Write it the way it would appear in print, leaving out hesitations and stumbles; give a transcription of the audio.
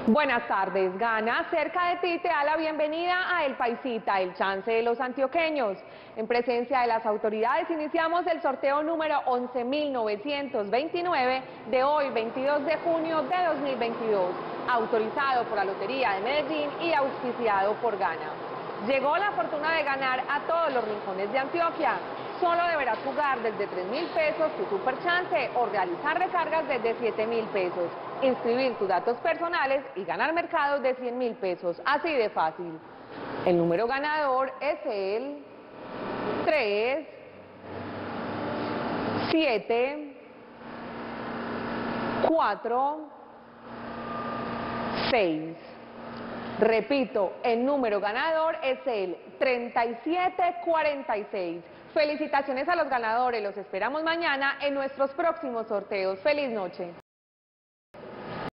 Buenas tardes. Gana cerca de ti te da la bienvenida a El Paisita, el chance de los antioqueños. En presencia de las autoridades iniciamos el sorteo número 11.929 de hoy, 22 de junio de 2022, autorizado por la Lotería de Medellín y auspiciado por Gana. Llegó la fortuna de ganar a todos los rincones de Antioquia. Solo deberás jugar desde 3.000 pesos tu super chance o realizar recargas desde 7.000 pesos, inscribir tus datos personales y ganar mercados de 100.000 pesos, así de fácil. El número ganador es el 3, 7, 4, 6. Repito, el número ganador es el 3746. Felicitaciones a los ganadores, los esperamos mañana en nuestros próximos sorteos. ¡Feliz noche!